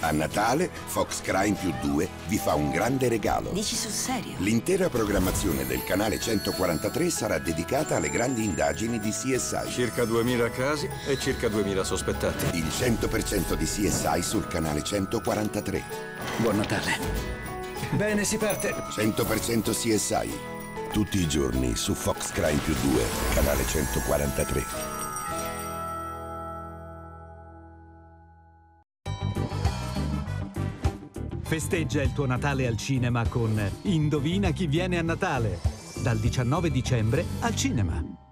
A Natale, Fox Crime più 2 vi fa un grande regalo. Dici sul serio? L'intera programmazione del canale 143 sarà dedicata alle grandi indagini di CSI. Circa 2000 casi e circa 2000 sospettati. Il 100% di CSI sul canale 143. Buon Natale. Bene, si parte. 100% CSI. Tutti i giorni su Fox Crime più 2, canale 143. Festeggia il tuo Natale al cinema con Indovina chi viene a Natale, dal 19 dicembre al cinema.